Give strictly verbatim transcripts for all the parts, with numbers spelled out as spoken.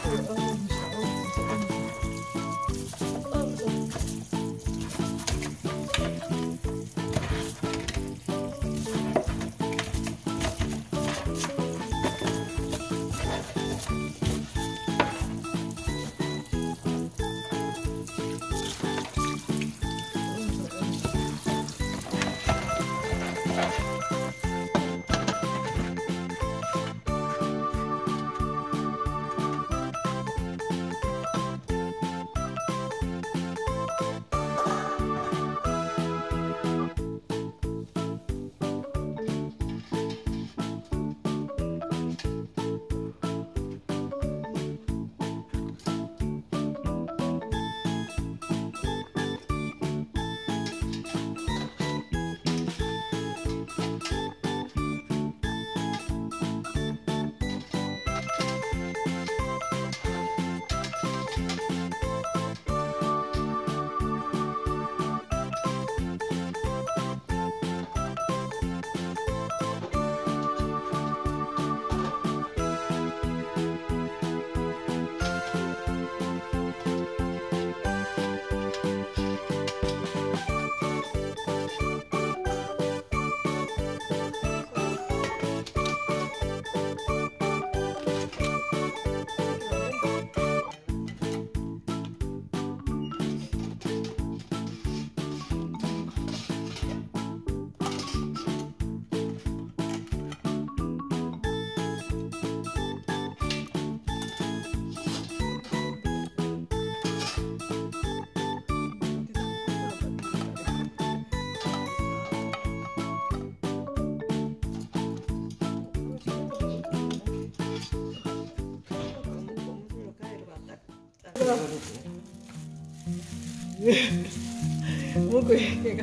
뭐고 얘가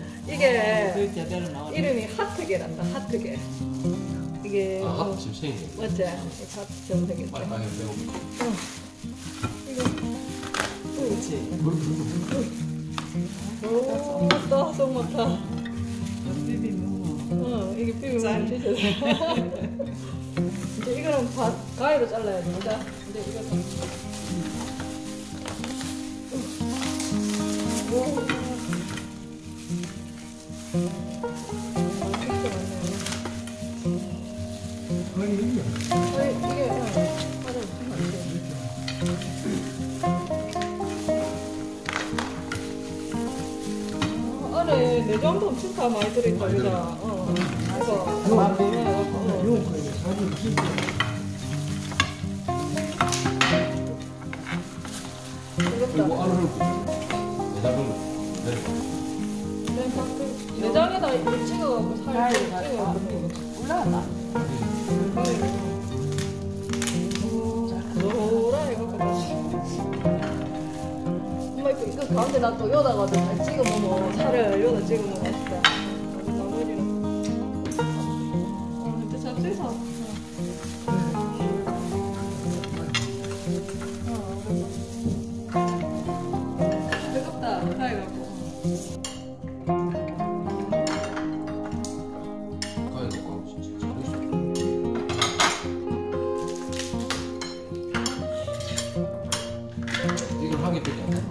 이게 이름이 하트게란다. 하트게. 이게 아, 하트 지금 생긴 거. 맞지? 하트처럼 생겼대. 빨리 빨리 빼고. 어. 이거. 그렇지. 오, 맞다. 속 맞다. 비비 너무. 어, 이게 비빔면 드셔서. 이제 이거는 바, 가위로 잘라야 된다. 근데 이거. 오. 거의 이게. 아니, 이게, 맞아, 어, 안에 내장도 엄청 다 많이 들어있다, 그죠? 어, 이거. 요, 요, 거기 사진 찍고. 그리고 알을 내다보면 네. 내장에다 이렇게 찍어갖고 살 찍어갖고 올라갔나? 노라 해갖고 엄마 이거, 이거 가운데 놔둬 여다가 잘 찍어 먹어. 살을 여다 찍어 먹어. 맛있다. 나머지는 어 진짜 잡채사. 뜨겁다 못하해갖고 이걸 하게 되지 않나?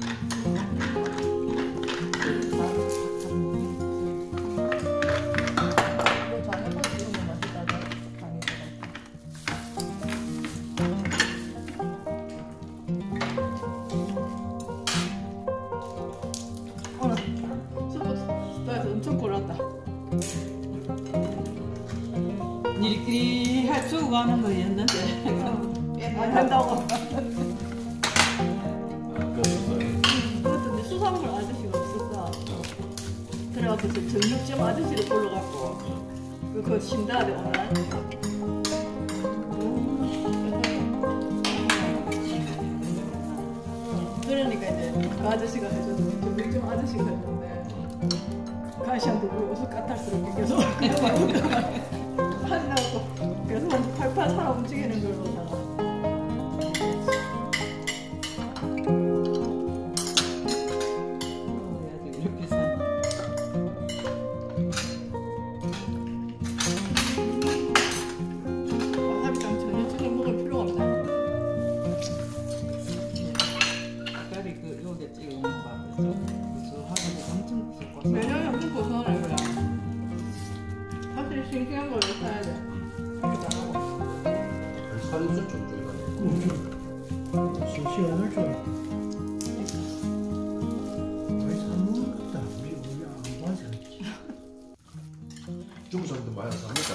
오늘 슈퍼스타에서 엄청 골랐다. 니들끼리 할 줄 아는 거였는데 안 한다고. 그것도 이제 수산물 아저씨가 없었어. 그래갖고 정육점 아저씨를 불러갖고 그거 신다래 오늘. 그러니까 이제 그 아저씨가 해줬는데 정육점 아저씨가 했는데 가시한테 우리 옷을 까탈스럽게 계속 하시라고 계속 팔팔 살아 움직이는 걸로 다가. 이렇게 사. 와사비랑 전혀 찍어 먹을 필요가 없다. 살이 좀 쫄쫄하네. 시원할 줄 알았다. 많이 사먹는 것다. 우리 우리 안 봐서. 중국 사람들 많이 안 삽니까?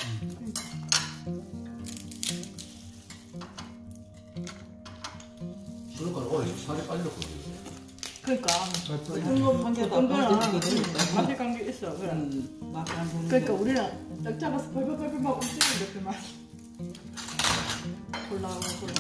그러니까 오늘 살이 빠졌거든요. 그러니까 또 이거 관계도 어떤 거랑 관계도 관계 관계 있어. 그래. 막안 보는 그러니까 우리는 딱 잡아서 벌벌벌벌 막 움직이는데 그만 골라오고 골라.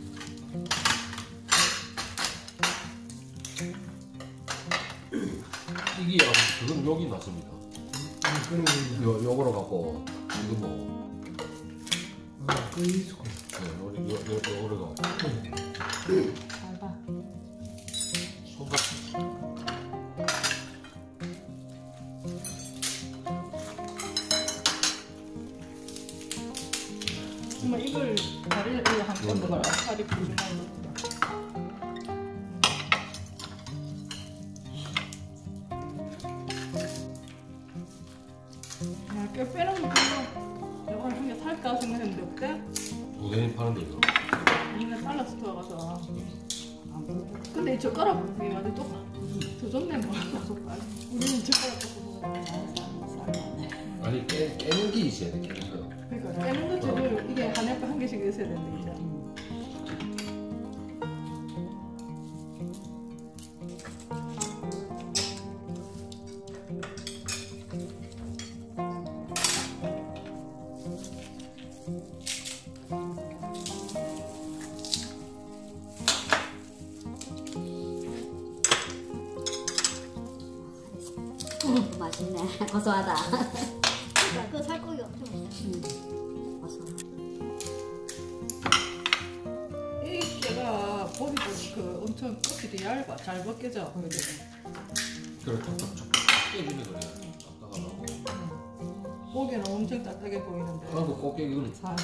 이게 그건 욕이 났습니다. 요 요거로 갖고 이거 뭐 아, 그 있고. 네, 요리 요 요 요거로 갖고 잘 봐. 소금. 정말 이걸 다리를 이거 한번 먹어라. 다리 부분만 먹어. 야, 꽤 빼는 거 별로 이걸 한 개 살까 생각했는데 어때? 우대인 파는데 이거. 우리는 달러 스토어 가서 근데 이 젓가락 이게 완전 똑 조졌네 뭐. 우리는 젓가락 갖고 먹어. 아니 깨 깨는 게 있어야 돼. 깨는 거. 그러니까 깨는 거 재료 이게 한 약간 한 개씩 있어야 되는데 이제. 음, 맛있네. 고소하다. 그러니까 그 살코기 엄청 맛있어. 음, 고소하다. 이 깨가 보기도 그 엄청 껍질이 얇아 잘 벗겨져. 그래 탁탁탁 깨지네 그래. 딱딱하고. 보기는 엄청 딱딱해 보이는데 아이고 꽃게기는 살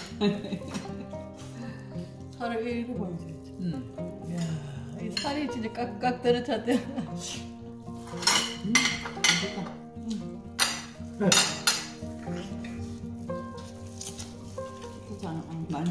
살을 일고 보이지. 응. 이야, 이 살이 진짜 깍깍 떨어졌대. 괜찮아. 많이.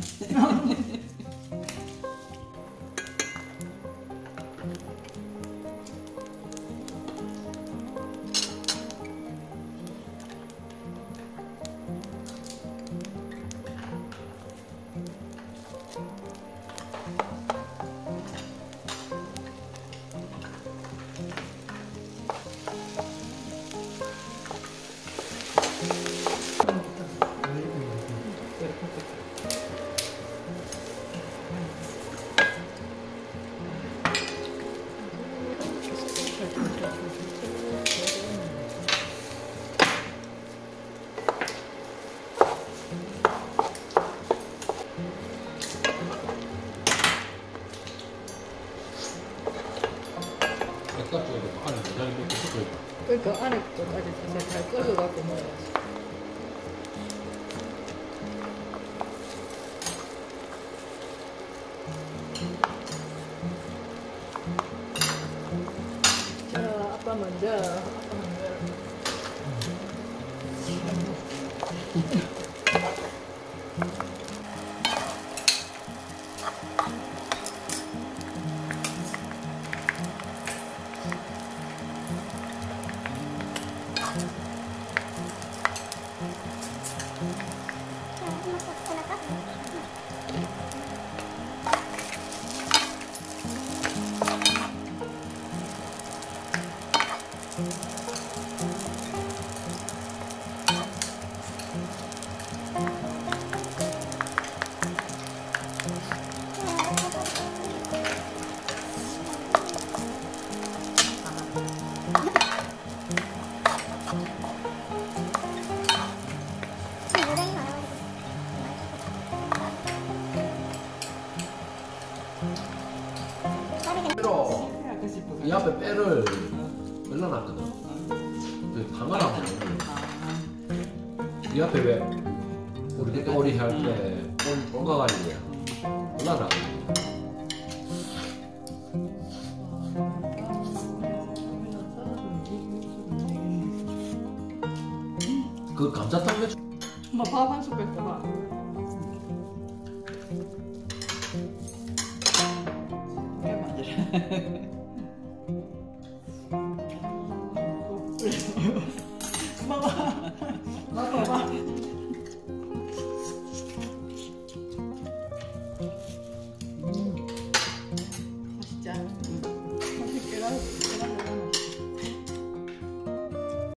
백각쪽에도 안에 내장이 몇 개 섞여 있다. 그러니까 안에 것까지 진짜 잘 끓여갖고 먹어야지. 자, 아빠 먼저. 아빠 먼저. 빼로 해야 싶어. 이 앞에 빼를 열어놨거든. 방을 안 보는 이 앞에 왜 우리 그때 오리 할때 뽕가가지고 열어놨. 그 감자탕 몇 엄마 밥 한 숟갈 더 봐. 봐봐.